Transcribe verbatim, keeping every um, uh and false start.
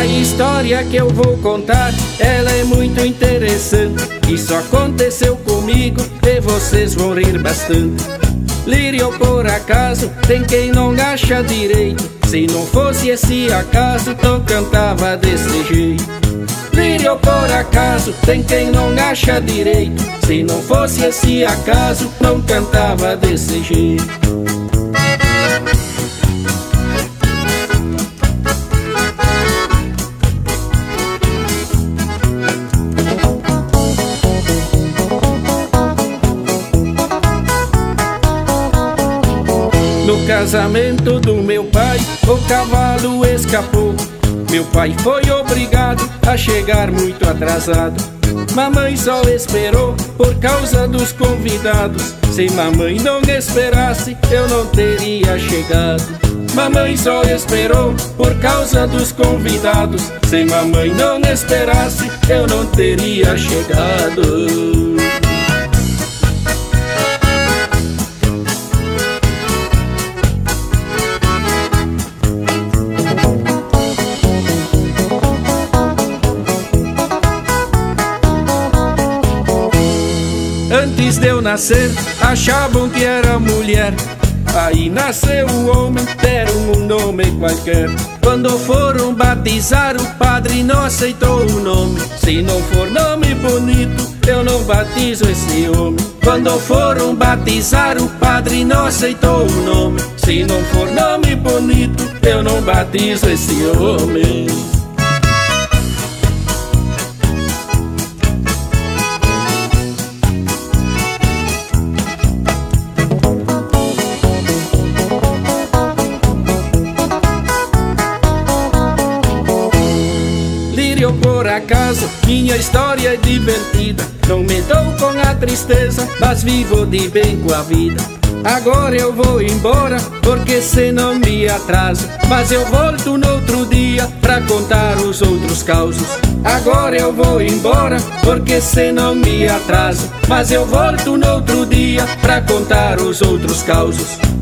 A história que eu vou contar, ela é muito interessante. Isso aconteceu comigo e vocês vão rir bastante. Lírio, por acaso, tem quem não acha direito. Se não fosse esse acaso, não cantava desse jeito. Lírio, por acaso, tem quem não acha direito. Se não fosse esse acaso, não cantava desse jeito. No casamento do meu pai, o cavalo escapou. Meu pai foi obrigado a chegar muito atrasado. Mamãe só esperou por causa dos convidados. Se mamãe não esperasse, eu não teria chegado. Mamãe só esperou por causa dos convidados. Se mamãe não esperasse, eu não teria chegado. Antes de eu nascer, achavam que era mulher. Aí nasceu o homem, deram um nome qualquer. Quando foram batizar, o padre não aceitou o nome. Se não for nome bonito, eu não batizo esse homem. Quando foram batizar, o padre não aceitou o nome. Se não for nome bonito, eu não batizo esse homem. Por acaso, minha história é divertida. Não me dou com a tristeza, mas vivo de bem com a vida. Agora eu vou embora, porque senão me atraso. Mas eu volto no outro dia pra contar os outros causos. Agora eu vou embora, porque senão me atraso. Mas eu volto no outro dia pra contar os outros causos.